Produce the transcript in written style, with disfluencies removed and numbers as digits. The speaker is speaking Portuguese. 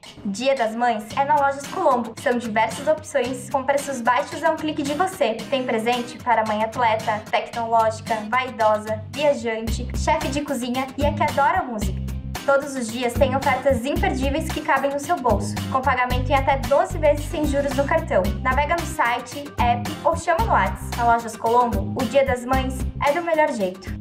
Dia das Mães é na Lojas Colombo. São diversas opções com preços baixos a um clique de você. Tem presente para mãe atleta, tecnológica, vaidosa, viajante, chefe de cozinha e a que adora música. Todos os dias tem ofertas imperdíveis que cabem no seu bolso, com pagamento em até 12 vezes sem juros no cartão. Navega no site, app ou chama no WhatsApp. Na Lojas Colombo, o Dia das Mães é do melhor jeito.